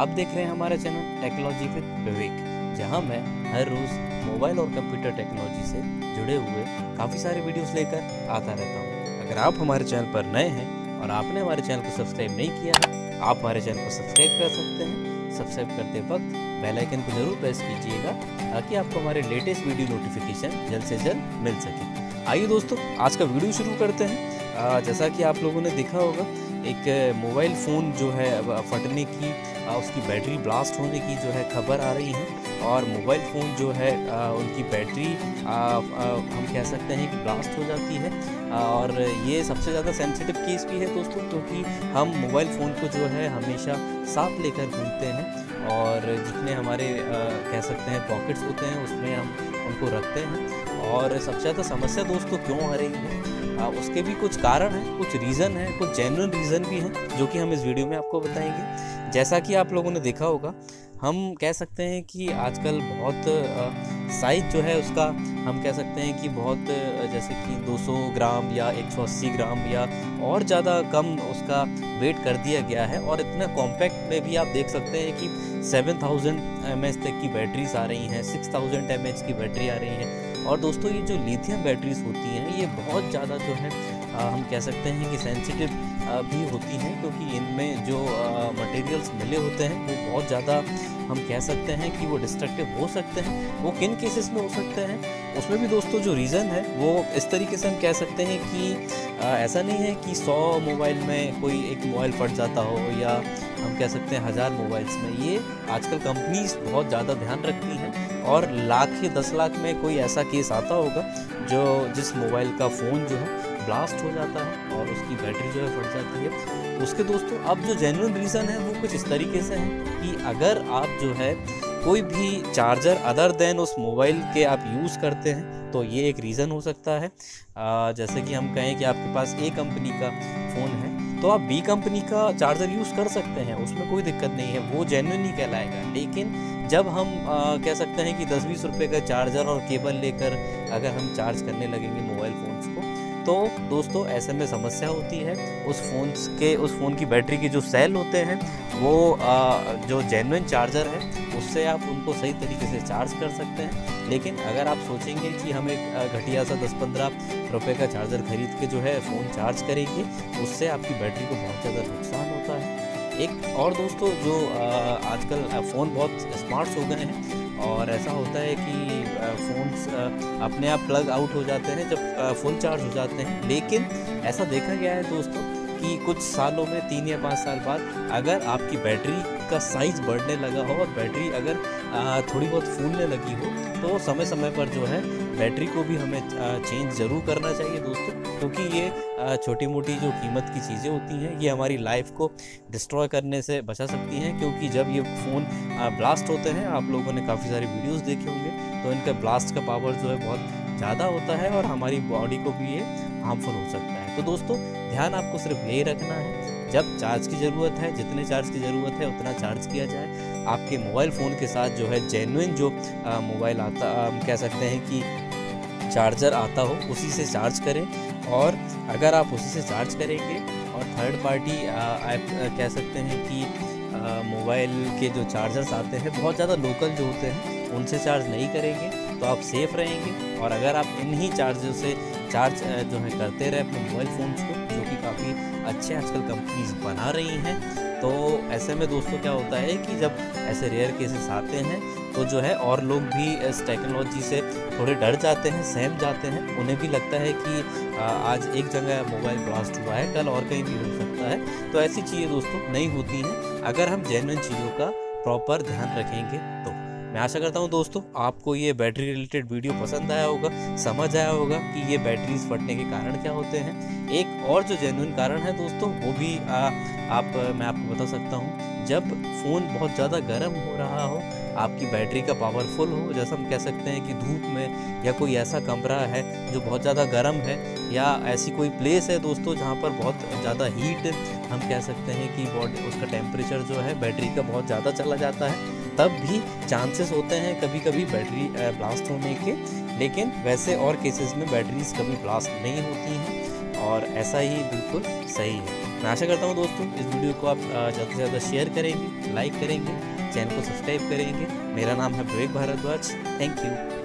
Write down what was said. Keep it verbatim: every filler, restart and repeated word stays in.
आप देख रहे हैं हमारा चैनल टेक्नोलॉजी विद विवेक, जहां मैं हर रोज़ मोबाइल और कंप्यूटर टेक्नोलॉजी से जुड़े हुए काफ़ी सारे वीडियोस लेकर आता रहता हूं। अगर आप हमारे चैनल पर नए हैं और आपने हमारे चैनल को सब्सक्राइब नहीं किया है, आप हमारे चैनल को सब्सक्राइब कर सकते हैं। सब्सक्राइब करते वक्त बेल आइकन को जरूर प्रेस कीजिएगा ताकि आपको हमारे लेटेस्ट वीडियो नोटिफिकेशन जल्द से जल्द मिल सके। आइए दोस्तों, आज का वीडियो शुरू करते हैं। आ, जैसा कि आप लोगों ने देखा होगा, एक मोबाइल फ़ोन जो है फटने की, आ, उसकी बैटरी ब्लास्ट होने की जो है खबर आ रही है और मोबाइल फ़ोन जो है आ, उनकी बैटरी आ, आ, हम कह सकते हैं कि ब्लास्ट हो जाती है। और ये सबसे ज़्यादा सेंसिटिव केस भी है दोस्तों, क्योंकि हम मोबाइल फ़ोन को जो है हमेशा साथ लेकर घूमते हैं और जितने हमारे आ, कह सकते हैं पॉकेट्स होते हैं उसमें हम उनको रखते हैं। और सबसे ज़्यादा समस्या दोस्तों क्यों आ रही है, आ, उसके भी कुछ कारण हैं, कुछ रीज़न हैं, कुछ जेन्युइन रीज़न भी हैं जो कि हम इस वीडियो में आपको बताएंगे। जैसा कि आप लोगों ने देखा होगा, हम कह सकते हैं कि आजकल बहुत साइज़ जो है उसका हम कह सकते हैं कि बहुत जैसे कि दो सौ ग्राम या एक सौ अस्सी ग्राम या और ज़्यादा कम उसका वेट कर दिया गया है। और इतना कॉम्पैक्ट में भी आप देख सकते हैं कि सेवन थाउजेंड एम एच तक की बैटरीज आ रही हैं, सिक्स थाउजेंड एम एच की बैटरी आ रही है। और दोस्तों ये जो लिथियम बैटरीज होती हैं ये बहुत ज़्यादा जो है आ, हम कह सकते हैं कि सेंसिटिव भी होती हैं, क्योंकि इनमें जो मटेरियल्स मिले होते हैं वो बहुत ज़्यादा हम कह सकते हैं कि वो डिस्ट्रक्टिव हो सकते हैं। वो किन केसेस में हो सकते हैं, उसमें भी दोस्तों जो रीज़न है वो इस तरीके से हम कह सकते हैं कि आ, ऐसा नहीं है कि सौ मोबाइल में कोई एक मोबाइल फट जाता हो या हम कह सकते हैं हज़ार मोबाइल्स में। ये आजकल कंपनीज बहुत ज़्यादा ध्यान रखती हैं और लाख या दस लाख में कोई ऐसा केस आता होगा जो जिस मोबाइल का फ़ोन जो है ब्लास्ट हो जाता है और उसकी बैटरी जो है फट जाती है। उसके दोस्तों अब जो जेन्युइन रीज़न है वो कुछ इस तरीके से है कि अगर आप जो है कोई भी चार्जर अदर देन उस मोबाइल के आप यूज़ करते हैं तो ये एक रीज़न हो सकता है। आ, जैसे कि हम कहें कि आपके पास ए कंपनी का फ़ोन है तो आप बी कंपनी का चार्जर यूज़ कर सकते हैं, उसमें कोई दिक्कत नहीं है, वो जेन्युइन ही कहलाएगा। लेकिन जब हम आ, कह सकते हैं कि दस बीस रुपए का चार्जर और केबल लेकर अगर हम चार्ज करने लगेंगे मोबाइल फ़ोन्स को, तो दोस्तों ऐसे में समस्या होती है। उस फ़ोन के उस फ़ोन की बैटरी के जो सेल होते हैं वो आ, जो जेन्युइन चार्जर है उससे आप उनको सही तरीके से चार्ज कर सकते हैं। लेकिन अगर आप सोचेंगे कि हम एक घटिया सा दस पंद्रह रुपए का चार्जर खरीद के जो है फ़ोन चार्ज करेंगे, उससे आपकी बैटरी को बहुत ज़्यादा नुकसान होता है। एक और दोस्तों जो आजकल फ़ोन बहुत स्मार्ट हो गए हैं और ऐसा होता है कि फ़ोन्स अपने आप प्लग आउट हो जाते हैं जब फुल चार्ज हो जाते हैं। लेकिन ऐसा देखा गया है दोस्तों कि कुछ सालों में, तीन या पाँच साल बाद, अगर आपकी बैटरी का साइज़ बढ़ने लगा हो और बैटरी अगर थोड़ी बहुत फूलने लगी हो तो समय समय पर जो है बैटरी को भी हमें चेंज ज़रूर करना चाहिए दोस्तों, क्योंकि ये छोटी मोटी जो कीमत की चीज़ें होती हैं ये हमारी लाइफ को डिस्ट्रॉय करने से बचा सकती हैं। क्योंकि जब ये फ़ोन ब्लास्ट होते हैं, आप लोगों ने काफ़ी सारे वीडियोस देखे होंगे, तो इनका ब्लास्ट का पावर जो है बहुत ज़्यादा होता है और हमारी बॉडी को भी ये हार्मफुल हो सकता है। तो दोस्तों ध्यान आपको सिर्फ यही रखना है, जब चार्ज की ज़रूरत है, जितने चार्ज की ज़रूरत है उतना चार्ज किया जाए। आपके मोबाइल फ़ोन के साथ जो है जेन्युइन जो मोबाइल आता, हम कह सकते हैं कि चार्जर आता हो, उसी से चार्ज करें। और अगर आप उसी से चार्ज करेंगे और थर्ड पार्टी आप कह सकते हैं कि मोबाइल के जो चार्जर्स आते हैं बहुत ज़्यादा लोकल जो होते हैं उनसे चार्ज नहीं करेंगे तो आप सेफ़ रहेंगे। और अगर आप इन्हीं चार्जर से चार्ज जो है करते रहे अपने मोबाइल फ़ोन्स को, जो कि काफ़ी अच्छे आजकल कंपनीज बना रही हैं, तो ऐसे में दोस्तों क्या होता है कि जब ऐसे रेयर केसेस आते हैं तो जो है और लोग भी इस टेक्नोलॉजी से थोड़े डर जाते हैं, सहम जाते हैं। उन्हें भी लगता है कि आज एक जगह मोबाइल ब्लास्ट हुआ है, कल और कहीं भी हो सकता है। तो ऐसी चीज़ें दोस्तों नहीं होती हैं अगर हम जेन्युइन चीज़ों का प्रॉपर ध्यान रखेंगे तो। मैं आशा करता हूं दोस्तों आपको ये बैटरी रिलेटेड वीडियो पसंद आया होगा, समझ आया होगा कि ये बैटरीज फटने के कारण क्या होते हैं। एक और जो जेन्युइन कारण है दोस्तों वो भी आ, आप मैं आपको बता सकता हूँ, जब फ़ोन बहुत ज़्यादा गर्म हो रहा हो, आपकी बैटरी का पावरफुल हो, जैसा हम कह सकते हैं कि धूप में या कोई ऐसा कमरा है जो बहुत ज़्यादा गर्म है, या ऐसी कोई प्लेस है दोस्तों जहाँ पर बहुत ज़्यादा हीट, हम कह सकते हैं कि बॉडी उसका टेम्परेचर जो है बैटरी का बहुत ज़्यादा चला जाता है, तब भी चांसेस होते हैं कभी कभी बैटरी ब्लास्ट होने के। लेकिन वैसे और केसेस में बैटरीज कभी ब्लास्ट नहीं होती हैं। और ऐसा ही बिल्कुल सही है। मैं आशा करता हूँ दोस्तों इस वीडियो को आप ज़्यादा से ज़्यादा शेयर करेंगे, लाइक करेंगे, चैनल को सब्सक्राइब करेंगे। मेरा नाम है विवेक भारद्वाज। Thank you.